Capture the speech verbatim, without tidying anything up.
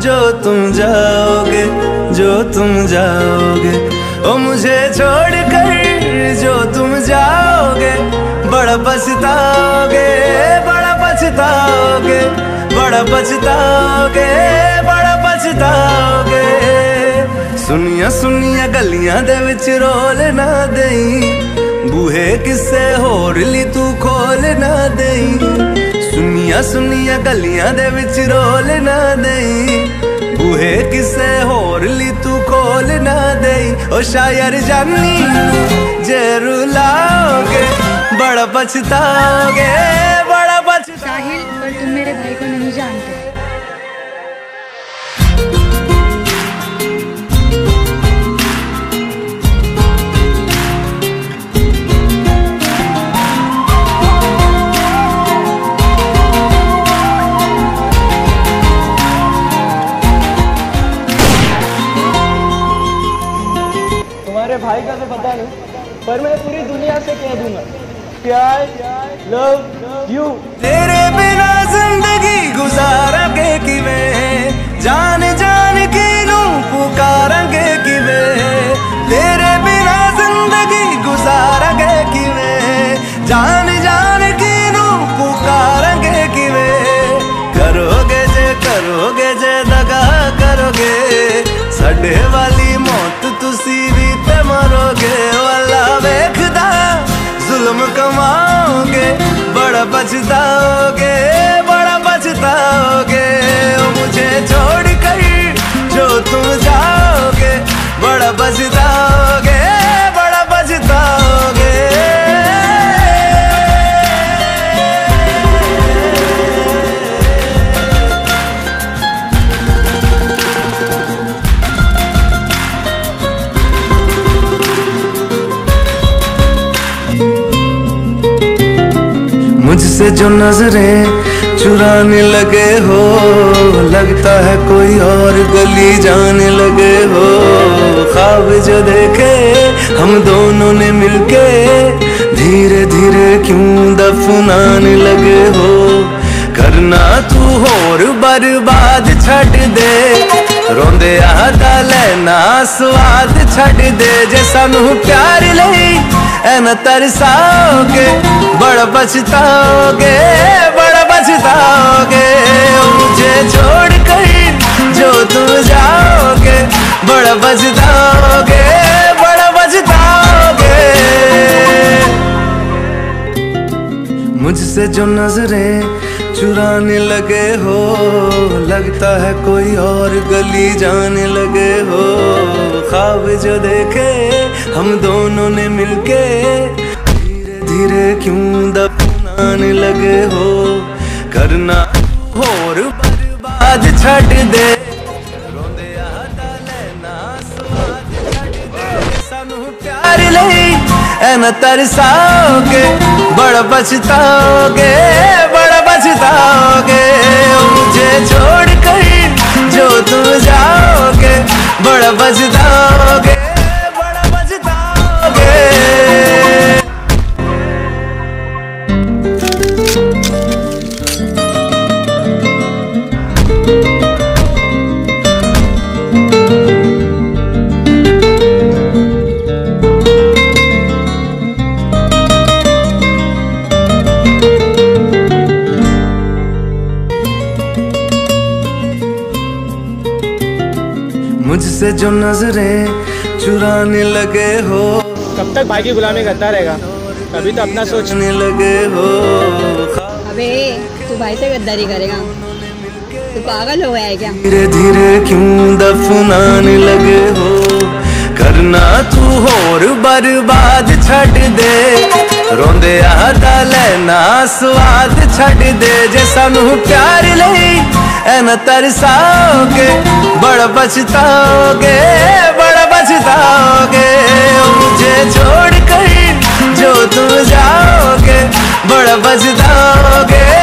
जो तुम जाओगे, जो तुम जाओगे, ओ मुझे छोड़ कर जो तुम जाओगे, बड़ा पछताओगे, बड़ा पछताओगे, बड़ा पछताओगे, बड़ा पछताओगे। सुनिया सुनिया गलियां दे विच रोल ना देई, बूहे किसे होर ली तू खोल ना देई। सुनिया सुनिया गलियां दे विच रोल ना देई, बूहे किसे होर ली तू खोल ना देई। ओ शायर जानी जे रुलाओगे, बड़ा पछताओगे, बड़ा पछताओगे। साहिल, पर तुम मेरे भाई को नहीं जानते। तुम्हारे भाई का तो पता नहीं, पर मैं पूरी दुनिया से कह दूंगा प्यार, लव यू। तेरे बिना जिंदगी गुजारांगे किवें, जान जान के नू पुकारांगे किवें। तेरे बिना जिंदगी गुजारांगे किवें, जान जान के नू पुकारांगे किवें। करोगे जे करोगे जे दगा करोगे, साडे वाली मौत तुसी भी ते मरोगे। वाला वेखदा जुल्म कमाओगे, बड़ा पछताओगे, बड़ा पछताओगे। ओ मुझे छोड़ कर जो तुम जाओगे, बड़ा पछताओगे, बड़ा पछताओगे। मुझसे जो नजरें चुराने लगे हो, लगता है कोई और गली जाने लगे हो। ख्वाब जो देखे हम दोनों ने मिलके, धीरे धीरे क्यों दफनाने लगे हो। करना तू होर बर्बाद छड़ दे, रोंदे आदा लेना स्वाद छड़ दे। जे सानू प्यार लई ऐन तरसाओगे, बड़ा पछताओगे, बड़ा पछताओगे। मुझे छोड़ कर जो तुम जाओगे, बड़ा पछताओगे, बड़ा पछताओगे। मुझसे जो नजरें चुराने लगे हो, लगता है कोई और गली जाने लगे हो। ख्वाब जो देखे हम दोनों ने मिलके, धीरे धीरे क्यों दफनाने लगे हो। करना होर बर्बाद छड़ दे, रोंदे आदा लेना स्वाद छड़ दे। सानू प्यार लई ऐन तरसाओगे, बड़ा पछताओगे, बड़ा पछताओगे। मुझे छोड़ कर जो तुम जाओगे, बड़ा पछताओगे, बड़ा पछताओगे। मुझसे जो नजरें चुराने लगे हो, कब तक भाई की गुलामी करता रहेगा? कभी तो अपना सोचने लगे हो। अबे तू भाई से गद्दारी करेगा? तू पागल हो गया है क्या? धीरे धीरे क्यों दफनाने लगे हो। करना तू होर बर्बाद छड़ दे, रोंदे आदा लेना स्वाद छड़ दे। जे सानू प्यार लई ऐन तरसाओगे, बड़ा पछताओगे, बड़ा पछताओगे। मुझे छोड़ कर जो तुम जाओगे, बड़ा पछताओगे।